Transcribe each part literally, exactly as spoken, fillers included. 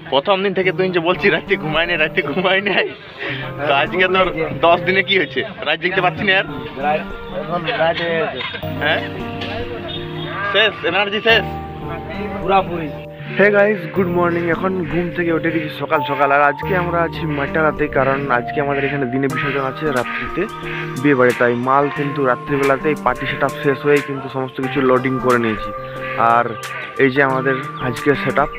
প্রথম দিন থেকে তুই যে বলছি রাতে ঘুমাই নাই রাতে ঘুমাই নাই, তো আজকে তোর দশ দিনে কি হয়েছে? রাত দেখতে পাচ্ছি না আর, হ্যাঁ শেষ, এনার্জি শেষ পুরাপুরি। Hey guys, good morning. এখন ঘুম থেকে উঠে গেছি সকাল সকাল, আর আজকে আমরা আছি মাটারাতে, কারণ আজকে আমাদের এখানে দিনে বিসর্জন আছে, রাত্রিতে বিয়ে বাড়ি। তাই মাল কিন্তু রাত্রিবেলাতেই পার্টি সেট আপ শেষ হয়ে কিন্তু সমস্ত কিছু লোডিং করে নিয়েছি। আর এই যে আমাদের আজকের সেট আপ।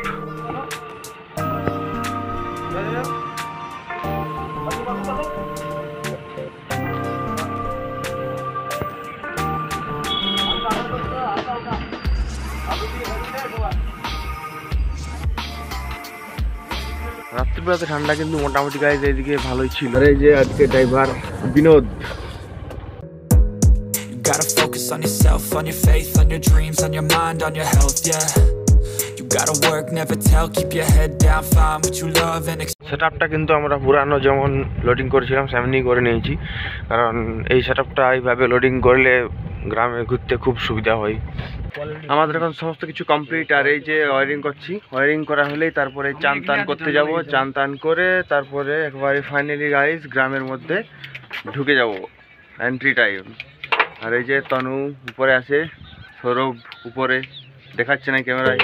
রাত্রিবেলাতে ঠান্ডা কিন্তু মোটামুটি গাইজ এইদিকে ভালোই ছিল। আর এই যে আজকে driver Binod. Gotta focus on yourself, on your faith, on your dreams, on your mind, on your health, yeah. You gotta work, never tell, keep your head down, find what you love and সেটআপটা কিন্তু আমরা পুরানো যেমন loading করেছিলাম সেমনি করে নিয়েছি, কারণ এই সেটআপটা এইভাবে লোডিং করলে গ্রামে ঘুরতে খুব সুবিধা হয়। আমাদের এখন সমস্ত কিছু কমপ্লিট, আর এই যে ওয়ারিং করছি, ওয়ারিং করা হলেই তারপরে চান টান করতে যাব, চান টান করে তারপরে একবারে ফাইনালি গাইজ গ্রামের মধ্যে ঢুকে যাব, এন্ট্রি টাইম। আর এই যে তনু উপরে আছে, সৌরভ উপরে, দেখাচ্ছে না ক্যামেরায়।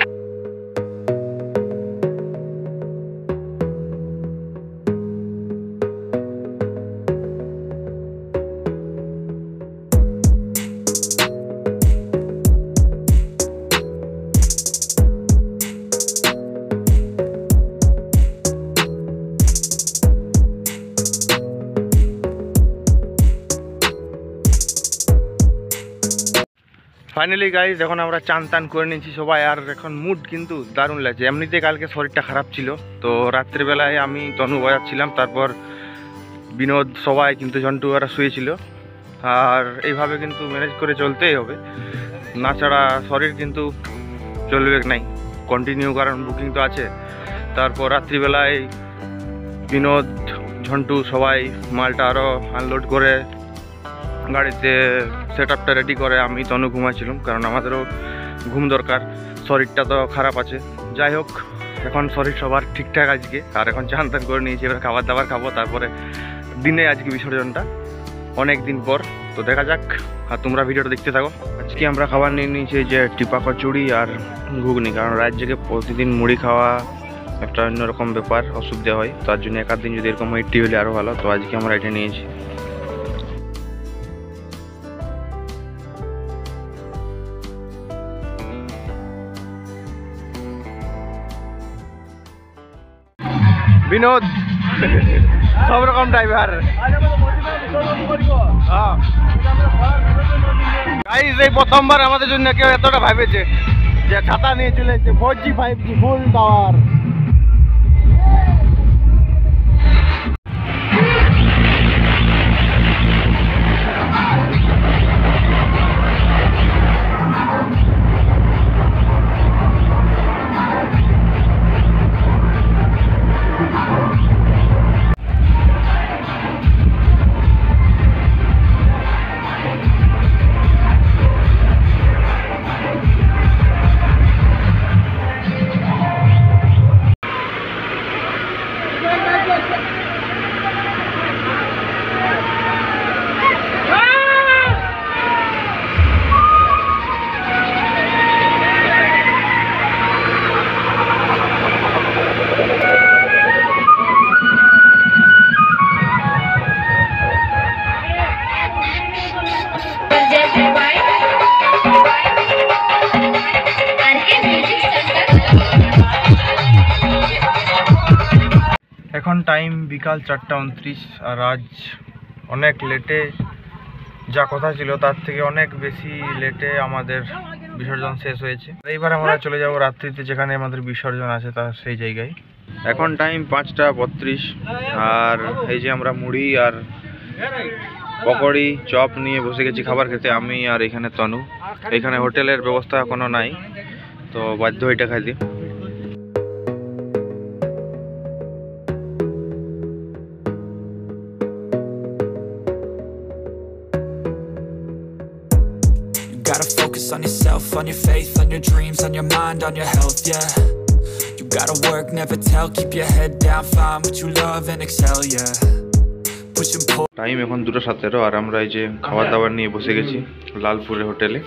ফাইনালি গাইজ এখন আমরা চান টান করে নিয়েছি সবাই, আর এখন মুড কিন্তু দারুণ লাগছে। এমনিতে কালকে শরীরটা খারাপ ছিল, তো রাত্রিবেলায় আমি তনু বাজাচ্ছিলাম, তারপর বিনোদ, সবাই কিন্তু জন্টু ওরা শুয়েছিল। আর এইভাবে কিন্তু ম্যানেজ করে চলতেই হবে, না ছাড়া শরীর কিন্তু চলবে নাই কন্টিনিউ, কারণ বুকিং তো আছে। তারপর রাত্রিবেলায় বিনোদ, ঝন্টু সবাই মালটা আরও আনলোড করে গাড়িতে সেট আপটা রেডি করে আমি তনু ঘুমাইছিলাম, কারণ আমাদেরও ঘুম দরকার, শরীরটা তো খারাপ আছে। যাই হোক, এখন শরীর সবার ঠিকঠাক আজকে, আর এখন চান টান করে নিয়েছি, এবার খাবার দাবার খাবো, তারপরে দিনে আজকে বিসর্জনটা অনেক দিন পর। তো দেখা যাক, আর তোমরা ভিডিওটা দেখতে থাকো। আজকে আমরা খাবার নিয়ে নিয়েছি যে টিপা কচুরি আর ঘুগনি, কারণ রাজ্যকে প্রতিদিন মুড়ি খাওয়া একটা অন্যরকম ব্যাপার, অসুবিধা হয়, তার জন্য এক আধ দিন যদি এরকম ইডলি হলে আরও ভালো। তো আজকে আমরা এটা নিয়েছি। বিনোদ সব রকম ড্রাইভার। গাইস, এই প্রথমবার আমাদের জন্য কেউ এতটা ভাবেছে যে ছাতা নিয়ে চলেছে four G five G full tower. এখন টাইম বিকাল চারটা উনত্রিশ, আর আজ অনেক লেটে, যা কথা ছিল তার থেকে অনেক বেশি লেটে আমাদের বিসর্জন শেষ হয়েছে। এইবার আমরা চলে যাব রাত্রিতে, যেখানে আমাদের বিসর্জন আছে তার সেই জায়গায়। এখন টাইম পাঁচটা বত্রিশ, আর এই যে আমরা মুড়ি আর পকোড়ি চপ নিয়ে বসে গেছি খাবার খেতে, আমি আর এখানে তনু। এখানে হোটেলের ব্যবস্থা কোনো নাই, তো বাধ্য এটা খাই দিই। Gotta focus on yourself, on your faith, on your dreams, on your mind, on your health, yeah. You gotta work, never tell, keep your head down, find what you love and excel, yeah. Push and pull. Time এখন দুটো সতেরো আর আমরা এই যে খাবার দাবার নিয়ে বসে গেছি লালপুরের হোটেলে।